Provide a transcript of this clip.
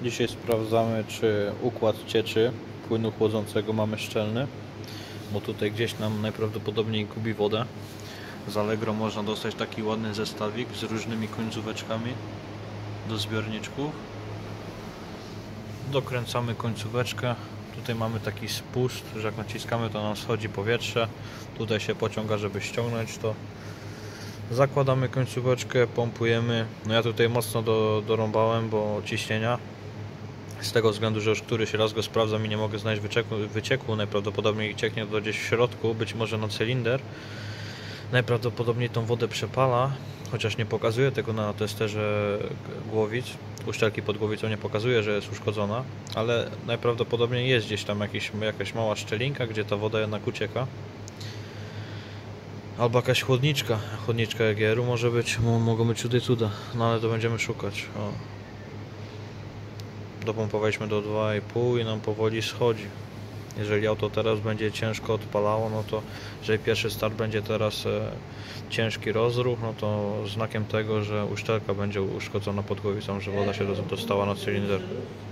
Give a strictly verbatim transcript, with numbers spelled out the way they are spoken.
Dzisiaj sprawdzamy, czy układ cieczy płynu chłodzącego mamy szczelny, bo tutaj gdzieś nam najprawdopodobniej gubi wodę. Z Allegro można dostać taki ładny zestawik z różnymi końcóweczkami do zbiorniczków. Dokręcamy końcóweczkę. Tutaj mamy taki spust, że jak naciskamy, to nam schodzi powietrze. Tutaj się pociąga, żeby ściągnąć to. Zakładamy końcóweczkę, pompujemy. No ja tutaj mocno do, dorąbałem, bo ciśnienia. Z tego względu, że już któryś raz go sprawdzam i nie mogę znaleźć wycieku, wycieku. Najprawdopodobniej cieknie to gdzieś w środku, być może na cylinder. Najprawdopodobniej tą wodę przepala, chociaż nie pokazuje tego na testerze głowic. Uszczelki pod głowicą nie pokazuje, że jest uszkodzona, ale najprawdopodobniej jest gdzieś tam jakiś, jakaś mała szczelinka, gdzie ta woda jednak ucieka. Albo jakaś chłodniczka, chłodniczka E G R-u może być, mogą być cudy cuda, no ale to będziemy szukać. O. Dopompowaliśmy do dwa i pół i nam powoli schodzi. Jeżeli auto teraz będzie ciężko odpalało, no to jeżeli pierwszy start będzie teraz e, ciężki rozruch, no to znakiem tego, że uszczelka będzie uszkodzona pod głowicą, że woda się dostała na cylinder.